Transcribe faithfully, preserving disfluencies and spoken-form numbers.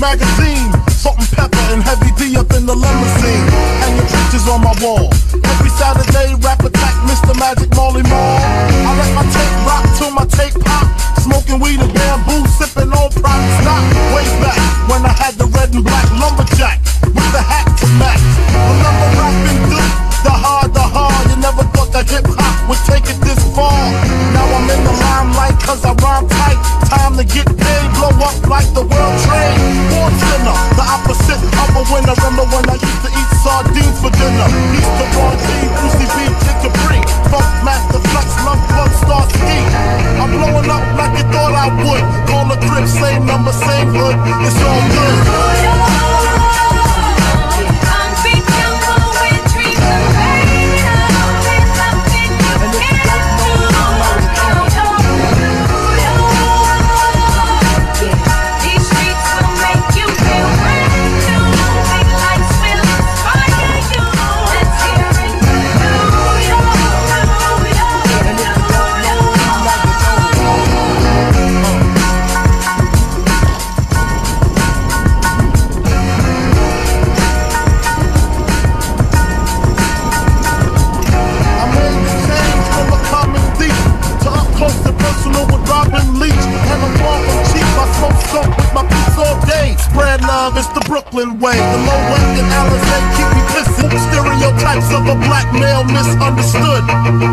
magazine, salt and pepper and heavy D up in the limousine. Hanging pictures on my wall. Every Saturday, rap attack, Mister Magic Molly Mall. I let my tape rock till my tape pop. Smoking weed and bamboo, sipping on prop stock. Way back when I had the red and black lumberjack with the hat to match. Remember rapping Duke, the hard, the hard. You never thought that hip hop would take it this far. Now I'm in the limelight cause I rhyme tight. Time to get paid, blow up like the world trade. Born sinner, the opposite of a winner. Remember when I used to eat sardines for dinner? East to Ron G, Brucey B, Dick Capri, Funk Master Flex, Love Bug, Star Ski. I'm blowing up like you thought I would. Call the crib, same number, same hood. It's all good. It's the Brooklyn way. The low rent and Alizé keep me pissing. Stereotypes of a black male misunderstood.